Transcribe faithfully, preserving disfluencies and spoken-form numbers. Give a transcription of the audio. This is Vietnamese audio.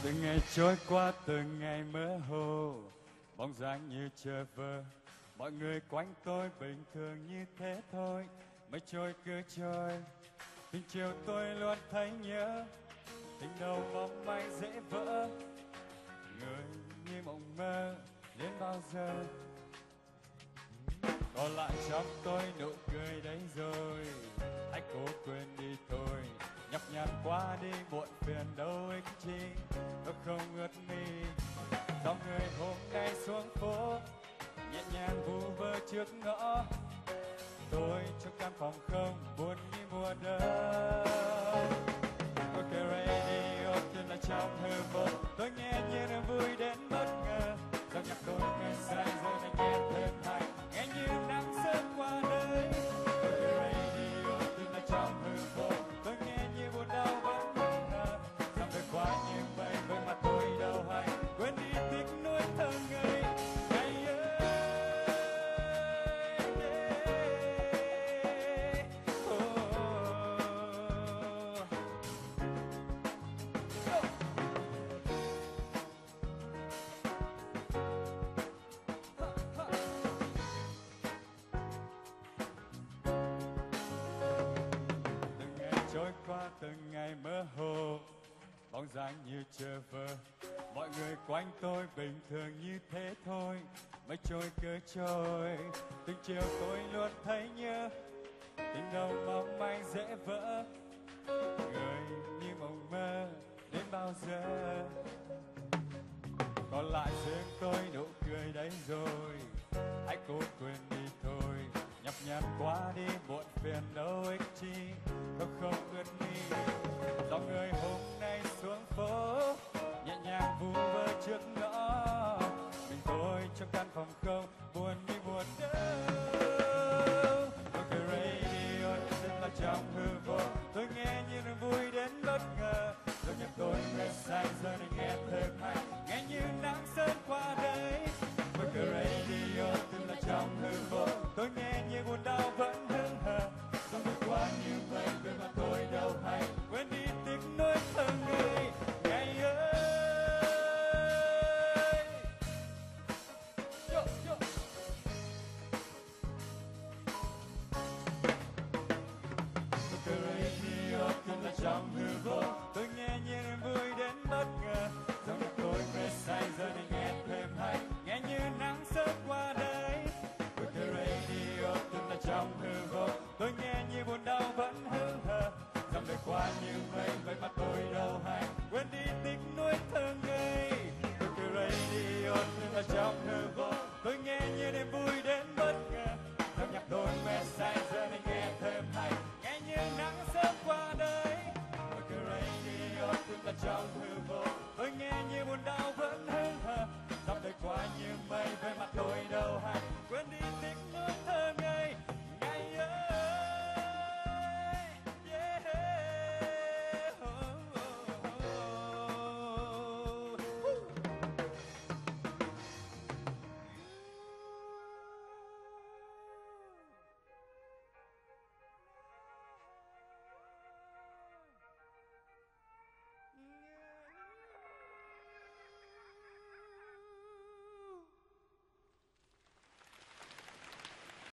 Từng ngày trôi qua, từng ngày mơ hồ, bóng dáng như chờ vơ. Mọi người quanh tôi bình thường như thế thôi, mây trôi cứ trôi. Tình chiều tôi luôn thấy nhớ, tình đầu mong manh dễ vỡ. Người như mộng mơ đến bao giờ? Còn lại trong tôi nụ cười đấy rồi, hãy cố quên đi thôi. Nhọc nhằn qua đi muộn phiền đâu ích chi, tôi không ướt mi. Dòng người hôm nay xuống phố nhẹ nhàng vu vơ trước ngõ. Tôi trong căn phòng không buồn như mùa đông. Tôi kêu radio tên là trong hư vô, tôi nghe như niềm vui đến bất ngờ. Dòng nhạc tôi ngây say rồi này nghe thêm hay, nghe như nắng sớm qua đây. Tôi kêu radio tên là trong hư vô, tôi nghe như buồn đau vẫn bất ngờ. Dòng đời qua như mây với mặt tôi đâu hay, quên đi tiếc nuối thơ ngây. Ngày ơi, oh, từng ngày trôi qua, từng ngày mơ hồ, bóng dáng như chờ vơ. Mọi người quanh tôi bình thường như thế thôi, mây trôi cứ trôi. Từng chiều tôi luôn thấy nhớ, tình đầu mong manh dễ vỡ. Người như mộng mơ đến bao giờ? Còn lại riêng tôi nụ cười đấy rồi, hãy cố quên đi thôi. Nhọc nhằn qua đi muộn phiền đâu ích chi, tôi không ướt mi. Dòng người hôm nay xuống phố nhẹ nhàng vu vơ trước ngõ. Mình tôi trong căn phòng không buồn như buồn đâu. Tôi kêu radio tên là trong hư vô, tôi nghe như niềm vui đến bất ngờ. Rồi nhạc tôi nghe say giờ này